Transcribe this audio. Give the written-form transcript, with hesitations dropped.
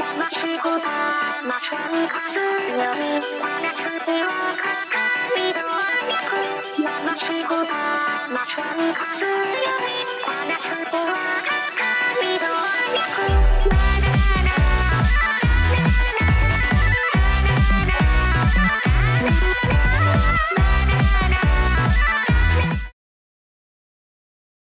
しくだましにかすより